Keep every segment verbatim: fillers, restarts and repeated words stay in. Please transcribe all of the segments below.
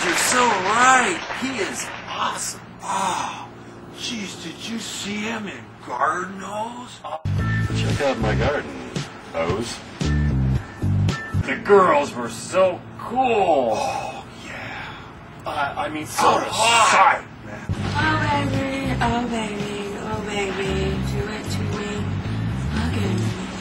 dude, you're so right. He is awesome. Oh, jeez, did you see him in garden hose? Check out my garden hose. The girls were so cool. Oh, yeah. Uh, I mean, so Out of sight, man. Oh baby, oh baby, oh baby, do it to me again.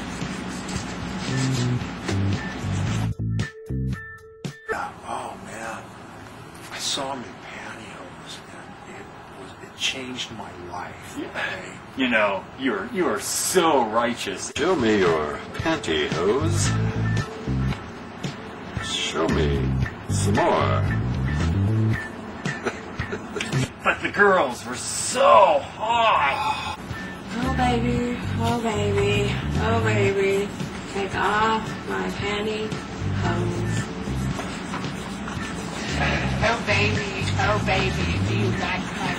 Oh man, I saw him in pantyhose, and it was it changed my life. Yeah. You know, you're you are so righteous. Show me your pantyhose. Show me some more. But the girls were so hot. Oh baby, oh baby, oh baby, take off my pantyhose. Oh baby, oh baby, do you like my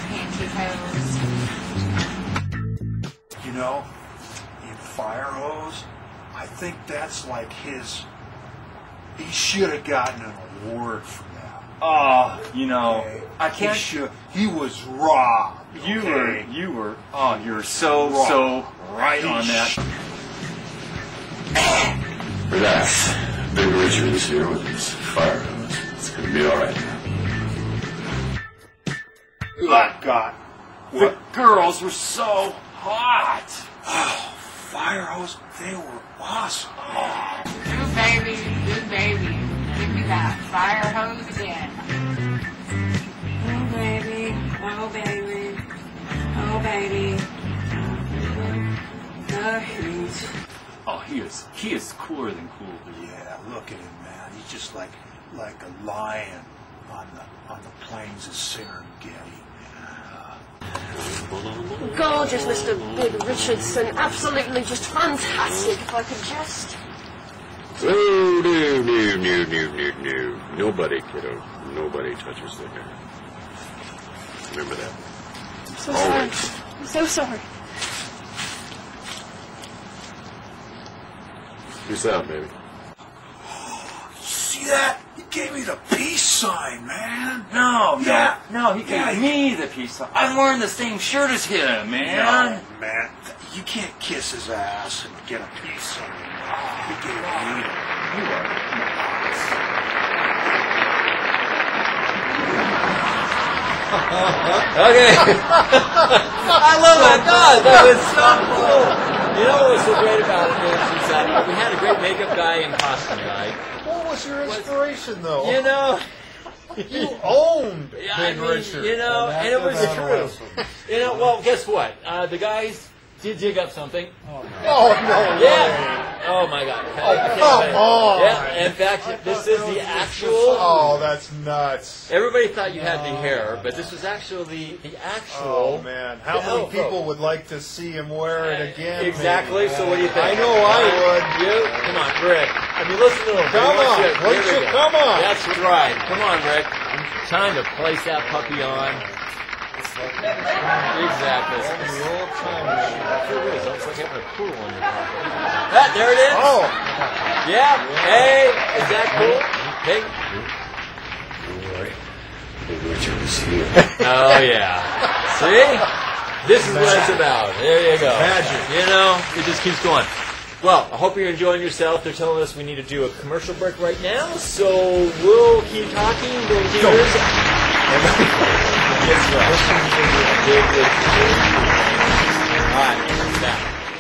pantyhose? You know, in fire hose, I think that's like his. He should have gotten an award for that. Oh, you know, Okay? I can't. He, should, he was robbed. You okay? were, you were. Oh, you were so, Robbed. so right He on that. Relax. Big Richard is here with his fire hose. It's gonna be alright now. My God. The What? girls were so hot. Oh, fire hose, they were awesome. Ooh baby, ooh baby, give me that fire hose again. Oh baby, oh baby, oh baby, the heat. Oh, he is, he is cooler than cool, dude. Yeah, look at him, man. He's just like like a lion on the on the plains of Serengeti. Gorgeous, Mister Big Richardson. Absolutely just fantastic. If I could just... Oh, no, no, no, no, no, no. Nobody, kiddo. Nobody touches the hair. Remember that. I'm so sorry. Always. I'm so sorry. Peace out, baby. See that? He gave me the peace sign, man. No, Yeah. no, no, he Yeah, gave he- me the piece. Of, I'm wearing the same shirt as him, man. No, man. You can't kiss his ass and get a peace sign. He gave me it. You are. Okay. I love that. God, that was so cool. You know what was so great about it is, is that we had a great makeup guy and costume guy. What was your inspiration, though? You know, You owned Yeah, I Big mean, Richard. you know, that- and it was that's true. awesome. You know, well, guess what? Uh, the guys did dig up something. Oh, no. Yeah. Oh my God. Oh, come on. Yeah. In fact, this is the actual. Oh, that's nuts. Everybody thought you had the hair, but this was actually the actual. Oh, man. How the many elbow. people would like to see him wear it again? Exactly. maybe? So what do you think? I know I would. You? Come on, Rick. I mean, listen to him. Come He wants on. you- Why here don't we you go. come on? That's right. Come on, Rick. Time to place that puppy on. Exactly. The old time It machine. sure is. It's like having a pool on your pocket. That, there it is. Oh. Yeah. Hey, is that cool? Hey. Big Richard is here. Oh, yeah. See? This is what it's about. There you go. Magic. You know, it just keeps going. Well, I hope you're enjoying yourself. They're telling us we need to do a commercial break right now, so we'll keep talking. We'll hear Yes, right. Big Richard. All right, back.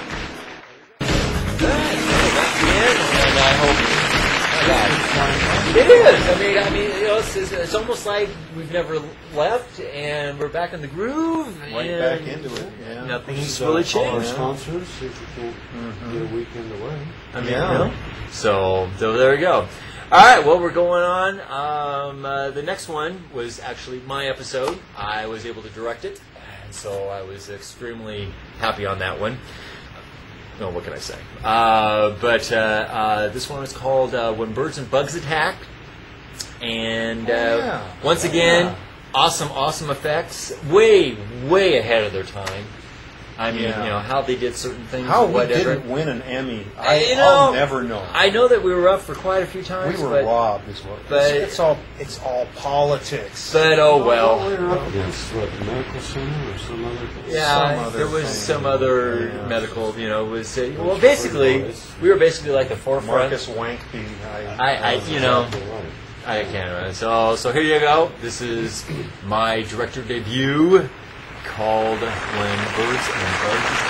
Good. That's the end, and I hope. It is. I mean, I mean, you know, it's, it's, it's almost like we've never left, and we're back in the groove. Right and back into it. Yeah. Nothing's really changed. sponsors, see if we can't get a weekend away. I mean, Yeah. you know? So, so there we go. All right, well, we're going on. Um, uh, the next one was actually my episode. I was able to direct it, and so I was extremely happy on that one. No, what can I say? Uh, but uh, uh, this one is called uh, When Birds and Bugs Attack. And uh, Oh, yeah. once again, Yeah. awesome, awesome effects. Way, way ahead of their time. I mean, Yeah. you know, how they did certain things How or we whatever. didn't win an Emmy, I, you I'll know, never know. I know that we were up for quite a few times. we were but, robbed, is what. but- it's, it's all it's all politics. But oh well. We were up against what, the medical center or some other. Yeah, Some other there was thing. some other Yeah. medical, you know, was uh, well, basically, we were basically like the forefront. Marcus Wankby. I, I, you know, Exactly right. I can't remember. So, so here you go. This is my director debut, called When Birds and Bugs.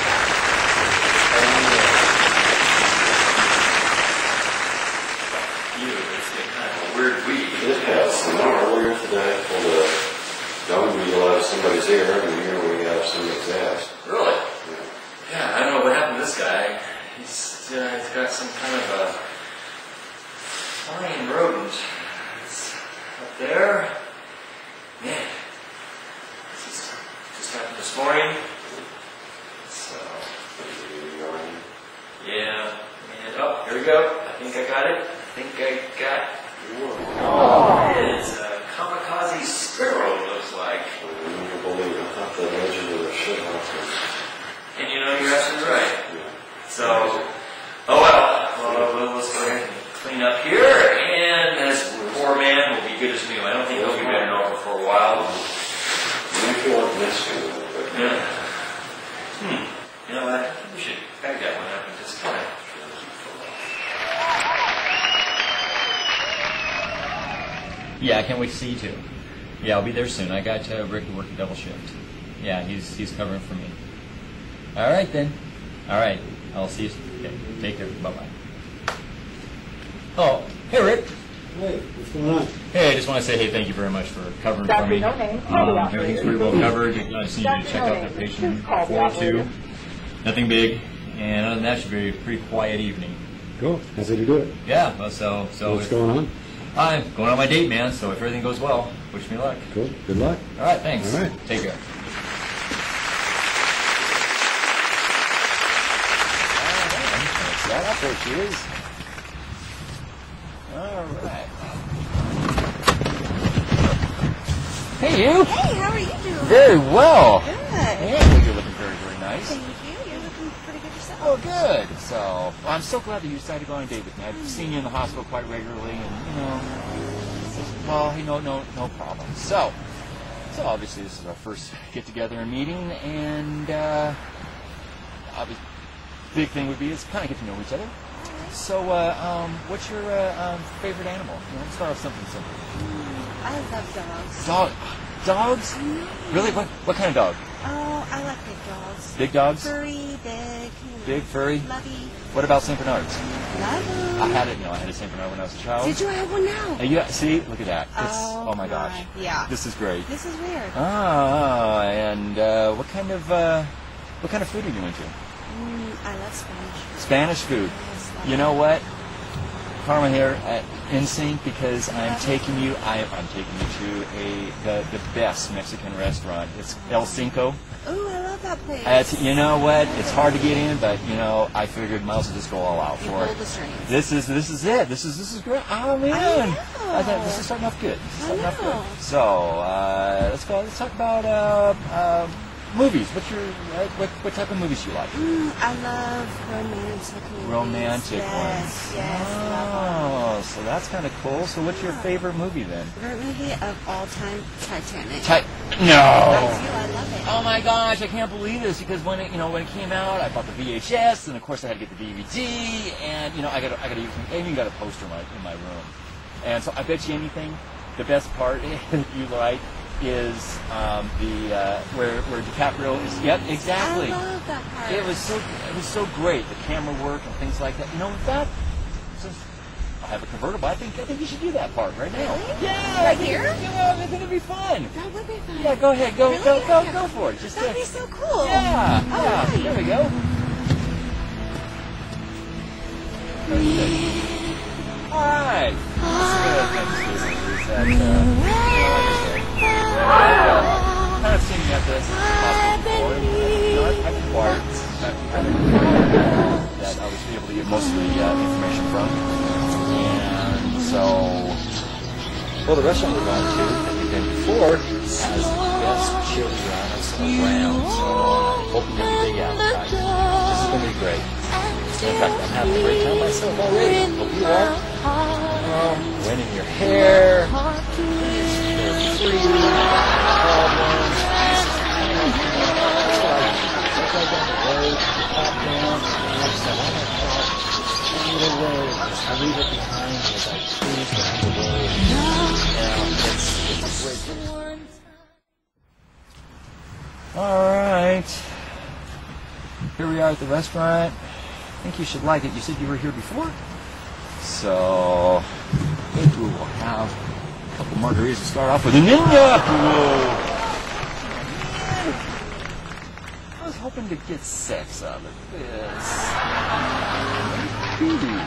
You, it's been kind of a weird week. It has. You know, earlier today, I pulled a dung beetle out of somebody's ear, and here we have somebody's ass. Really? Yeah. Yeah, I don't know what happened to this guy. He's, uh, he's got some kind of a flying rodent. It's up there. Man, this is, just happened this morning. So, yeah. And, oh, here we go. I think I got it. I think I got oh, it's a kamikaze sparrow, it looks like. I don't believe it. Not the legend of the shit house. And you know, you're absolutely right. Yeah. So, oh well. Well, well, let's go ahead and clean up here. And this poor man will be good as new. I don't think he'll be been over for a while. I feel like missing it, but Yeah. Hmm. You know what? I think we should bag that one up and just kind of. Yeah, I can't wait to see you too. Yeah, I'll be there soon. I got uh, Rick to work a double shift. Yeah, he's he's covering for me. All right then. All right. I'll see you. Okay. Take care. Bye bye. Oh, hey Rick. Hey, what's going on? Hey, I just want to say, hey, thank you very much for covering for me. Um, everything's pretty well covered. I just need you to check out that patient four oh two. Nothing big, and other than that, it should be a pretty quiet evening. Cool. How's it you do it? Yeah. Well, so so. What's going on? I'm going on my date, man. So if everything goes well, wish me luck. Cool. Good luck. All right. Thanks. All right. Take care. Right up there she is. All right. Hey, you. Hey, how are you doing? Very well. Good. Yeah, you're looking very, very nice. Thank you. You're looking pretty good yourself. Oh, good. So, well, I'm so glad that you decided to go on a date with me. I've seen you in the hospital quite regularly, and you know, well, hey, no, no, no problem. So, so obviously this is our first get together and meeting, and uh, obviously, big thing would be is kind of get to know each other. So, uh, um, what's your uh, um, favorite animal? You know, let's start off something simple. I love dogs. Dog, dogs? Really? What? What kind of dog? Oh, I like big dogs. Big dogs? Furry, big. You know, Big, furry? Lovey. What about Saint Bernards? Love them. I had it. You know, I had a Saint Bernard when I was a child. Did you have one now? Uh, yeah, see, look at that. It's, Oh, oh my gosh. my. Yeah. This is great. This is weird. Ah, and uh, what kind of uh, what kind of food are you into? Mm, I love Spanish. Spanish food. Yes, love You it. know what? Karma here at In Sync, because I'm taking you. I, I'm taking you to a the, the best Mexican restaurant. It's El Cinco. Ooh, I love that place. Uh, it's, you know what? It's hard to get in, but you know, I figured might as well just go all out You for pulled it. the strings. This is this is it. This is this is great. Oh man, I know. I thought this is starting off good. This is I starting off know. good. So uh, let's go. Let's talk about uh, uh, movies. What's your uh, what what type of movies do you like? Mm, I love romantic movies. Romantic yes, ones. Yes, love Oh, so that's kind of cool. So what's your favorite movie then? them. Favorite movie of all time, Titanic. Ti- I no. do. I love it. Oh my gosh, I can't believe this, because when it, you know, when it came out, I bought the V H S, and of course I had to get the D V D, and you know, I got I got to I even got a poster in my in my room, and so I bet you anything, the best part you like is um, the uh, where where DiCaprio is. Yep, exactly. I love that part. It was so it was so great, the camera work and things like that. You know, in fact, since I have a convertible, I think I think you should do that part right now. Really? Yeah, Right I think, here? Yeah, I think it'd be fun. That would be fun. Yeah, go ahead, go Really? go go go for it. Just That'd uh, be so cool. yeah, All yeah. right. There we go. All right. That's good. Thanks, Susan. Is that, uh, you know, like I said, kind of seen you at this hospital before. And, you know, I've, I've inquired. I've, I've inquired that I was able to get most of the uh, information from. And so, well, the restaurant we're going to that we've been before has the best chili on its around. So I'm hoping to be big out. Guys. This is going to be great. In fact, I'm having a great time myself already. Hope you are. Um, Wren in your hair. Free. Problems. Right down the road, pop down, and I just thought, why not park either way? Just leave it behind as I cruise down the road. Yeah, it's, it's a great. All right. Here we are at the restaurant. I think you should like it. You said you were here before? So, I think we will have a couple margaritas to start off with. A ninja! Whoa. I was hoping to get sex out of this. Mm.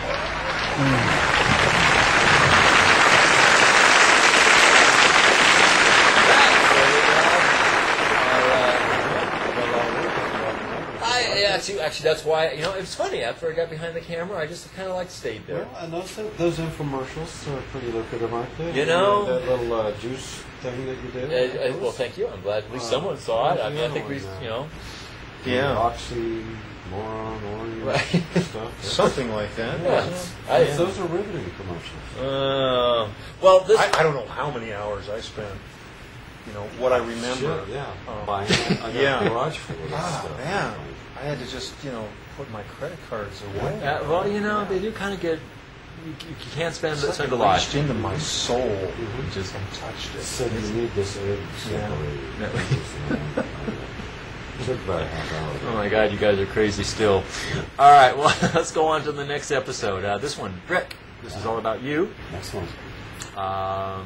I, actually, actually, that's why, you know, it was funny. After I got behind the camera, I just kind of like stayed there. Well, and those, those infomercials are pretty lucrative, aren't they? You know? That little uh, juice thing that you do. Uh, uh, well, thank you. I'm glad at least uh, someone saw it. I mean, I think we, you know. Yeah. Oxy, moron, orange right. stuff. Something like that. Yeah. I, yeah. Those are riveting commercials. Uh, well, this. I, I don't know how many hours I spent. You know, what I remember. Shit, yeah. Um, Buying I got yeah. a garage full of Ah, stuff. man. I had to just, you know, put my credit cards away. Uh, well, you know, they do kind of get. You, you can't spend, It's like spend it a lot. reached into my soul. Mm-hmm. Just untouched it. Said you need this egg Yeah. separated. Took about a half hour. Oh my God, you guys are crazy still. All right, well, let's go on to the next episode. Uh, this one, Rick. This is all about you. Next one. Um,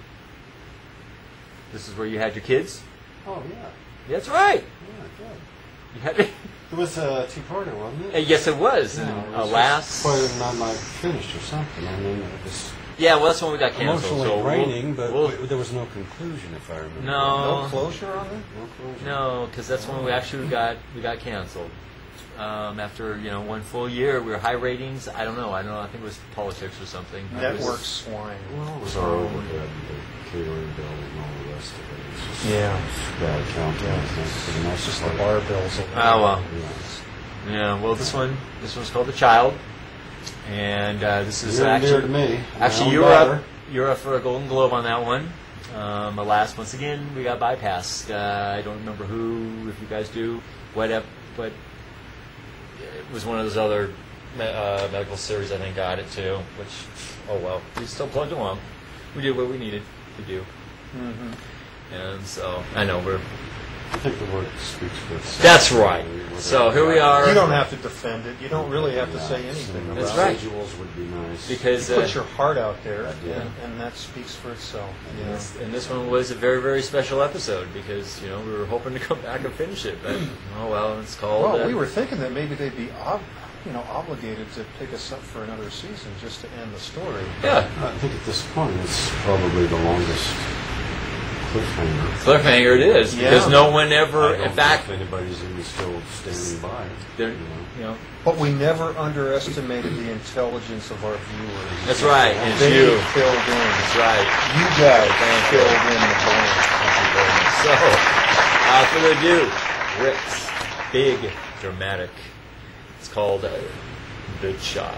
this is where you had your kids. Oh yeah. That's right. Yeah, good. You had. It was a two-parter, wasn't Uh, it? yes, it was. Yeah, and it was alas. quite not like finished or something. I mean, it was Yeah, well, that's when we got canceled. emotionally So draining, we'll, but we'll, w- there was no conclusion, if I remember. No. No closure on it? No closure. no, because that's when we actually got we got canceled. Um, after you know one full year, we were high ratings. I don't know. I don't know. I think it was politics or something. It was- Network swine. Well, it was our overhead, the catering bill, and all the rest of it. It was just Yeah. bad accounting. I think, for the most It's just the part. bar bills. Oh well. Yes. Yeah. Well, this one this one's called The Child, and uh, this is Near and dear actually to me. My actually own you were daughter. up you're up for a Golden Globe on that one. Um, alas, once again, we got bypassed. Uh, I don't remember who, if you guys do, what up, but it was one of those other me- uh, medical series I think got it too. Which, oh well, we still plugged along. We did what we needed to do, Mm-hmm. and so I know we're. I think the word speaks for itself. That's right. So here we are. You don't have to defend it. You don't really have to say anything about That's it. right. Visuals would be nice. Because You uh, put your heart out there, Yeah. and, and that speaks for itself. You and, know? this, and this one was a very, very special episode because you know we were hoping to come back and finish it, but oh well, it's called. Well, uh, we were thinking that maybe they'd be, ob- you know, obligated to pick us up for another season just to end the story. Yeah, I think at this point it's probably the longest cliffhanger. cliffhanger it is because Yeah. no one ever, I don't in fact, know if anybody's even still standing by. they're, You know. you know, But we never underestimated the intelligence of our viewers. that's right. And it's They you. filled in. That's right. You guys filled in the blank. So, uh, further ado, Rick's big dramatic. It's called uh, The Child.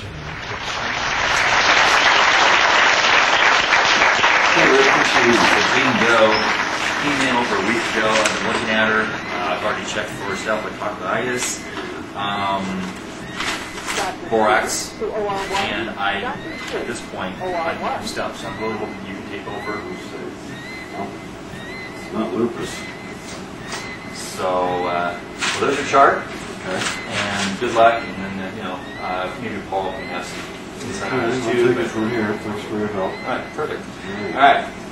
Yeah, really appreciate it. So Jane Doe came in over a week ago. I've been looking at her. Uh, I've already checked for stuff like tonsillitis, um, borax, and I, at this point, I'm used up. So I'm really hoping you can take over. It's not lupus. So, uh, well, there's your chart, and good luck. And then, uh, you know, uh, maybe Paul can have some insight on I'll this take too. it But, from here. Thanks for your help. all right, perfect. All right.